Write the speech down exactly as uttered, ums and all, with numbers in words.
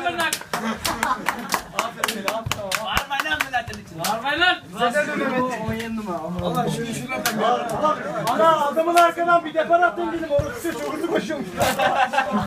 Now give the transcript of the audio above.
amına. Aferin aferin. Varmayın lan milletin için. Varmayın lan. Zaten Mehmet. on yedi numara. Allah şunu şuradan da. Ana adamın arkadan bir depar attın dedim. Orası çok hızlı koşuyormuş.